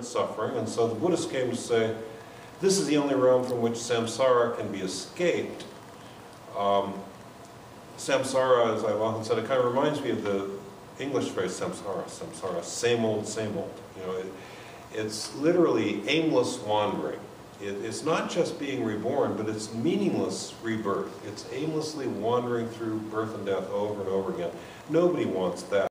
inherent suffering, and so the Buddhists came to say, this is the only realm from which samsara can be escaped. Samsara, as I've often said, it kind of reminds me of the English phrase samsara, samsara, same old, same old. You know, it's literally aimless wandering. It's not just being reborn, but it's meaningless rebirth. It's aimlessly wandering through birth and death over and over again. Nobody wants that.